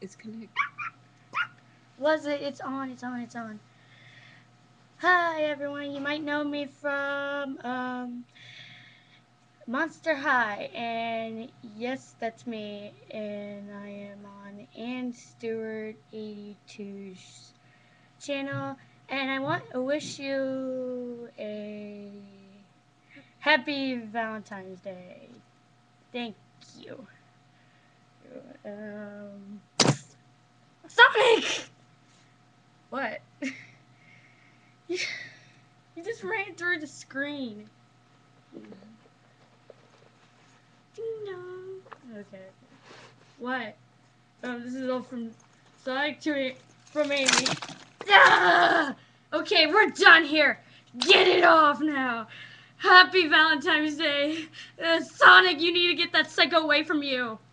It's connected. Was it? It's on. It's on. It's on. Hi everyone. You might know me from Monster High, and yes, that's me. And I am on Stewart 82's channel, and I want to wish you a happy Valentine's Day. Thank you. Um, Sonic. What? you just ran through the screen. Ding dong. Okay. What? Oh, this is all from Sonic to from Amy. Ah! Okay, we're done here. Get it off now. Happy Valentine's Day. Sonic, you need to get that psycho away from you.